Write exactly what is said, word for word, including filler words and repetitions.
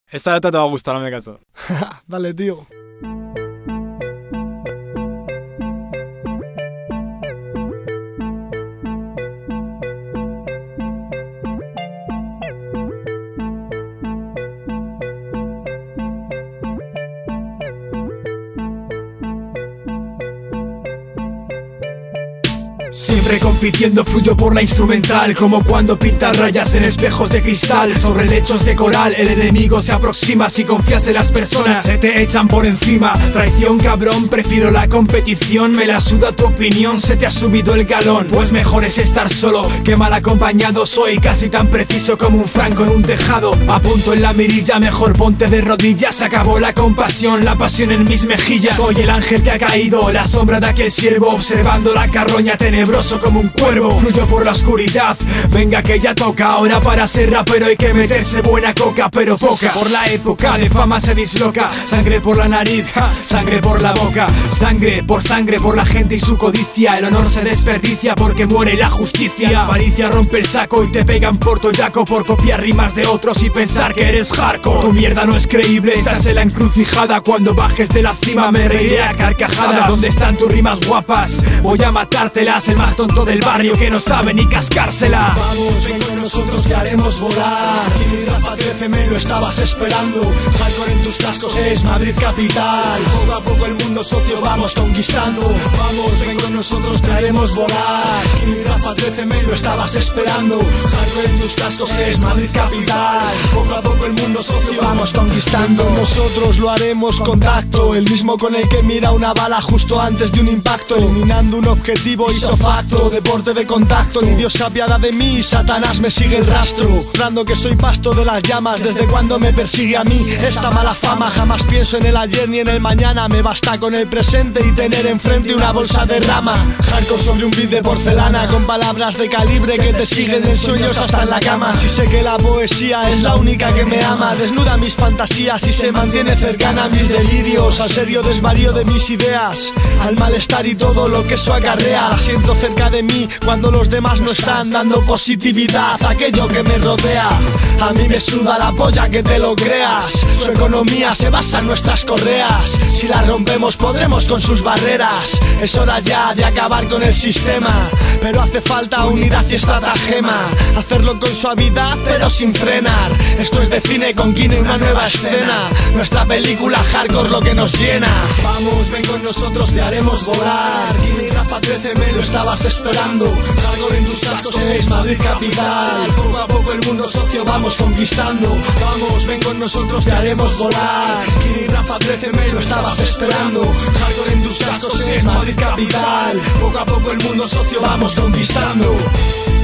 Esta letra te va a gustar, no me caso. Dale, tío. Siempre compitiendo fluyo por la instrumental, como cuando pintas rayas en espejos de cristal. Sobre lechos de coral el enemigo se aproxima. Si confías en las personas se te echan por encima. Traición cabrón, prefiero la competición. Me la suda tu opinión, se te ha subido el galón. Pues mejor es estar solo que mal acompañado. Soy casi tan preciso como un franco en un tejado. Apunto en la mirilla, mejor ponte de rodillas. Se acabó la compasión, la pasión en mis mejillas. Soy el ángel que ha caído, la sombra de aquel siervo, observando la carroña tenebrosa como un cuervo. Fluyo por la oscuridad, venga que ya toca. Ahora para ser rapero hay que meterse buena coca, pero poca. Por la época de fama se disloca. Sangre por la nariz, ja, sangre por la boca. Sangre por sangre, por la gente y su codicia. El honor se desperdicia porque muere la justicia. La avaricia rompe el saco y te pegan por toyaco, por copiar rimas de otros y pensar que eres hardcore. Tu mierda no es creíble, estás en la encrucijada. Cuando bajes de la cima me reiré a carcajadas. ¿Dónde están tus rimas guapas? Voy a matártelas. El más tonto del barrio que no sabe ni cascársela. Vamos, ven con nosotros, te haremos volar. Y Rafa trece me lo estabas esperando. Hardcore en tus cascos es Madrid capital. Poco a poco el mundo socio vamos conquistando. Vamos, ven con nosotros, te haremos volar. Y Rafa trece me lo estabas esperando. Hardcore en tus cascos es Madrid capital. Poco a poco el mundo socio vamos conquistando. Nosotros lo haremos con tacto, el mismo con el que mira una bala justo antes de un impacto, eliminando un objetivo ipso facto, deporte de contacto. Ni Dios se apiada de mí, Satanás me sigue el rastro, mostrando que soy pasto de las llamas. Desde cuando me persigue a mí esta mala fama, jamás pienso en el ayer ni en el mañana. Me basta con el presente y tener enfrente una bolsa de rama. Hardcore sobre un beat de porcelana, con palabras de calibre que te siguen en sueños hasta en la cama. Si sé que la poesía es la única que me ama, desnuda mis fantasías y se mantiene cercana a mis delirios, al serio desvarío de mis ideas, al malestar y todo lo que eso acarrea. La siento cerca de mí cuando los demás no están dando positividad a aquello que me rodea. A mí me suda la polla que te lo creas. Su economía se basa en nuestras correas. Si la rompemos podremos con sus barreras. Es hora ya de acabar con el sistema, pero hace falta unidad y estratagema. Hacerlo con suavidad pero sin frenar. Esto es de cine con Kine, una nueva escena. Nuestra película hardcore lo que nos llena. Vamos, ven con nosotros, te haremos volar. Kine y Rafa trece me lo estabas esperando. Hardcore en tus cascos es Madrid capital. Poco a poco el mundo socio vamos conquistando. Vamos, ven con nosotros, te haremos volar. Kine y Rafa trece me lo estabas esperando. Hardcore en tus cascos es Madrid capital. Poco a poco el mundo socio vamos conquistando.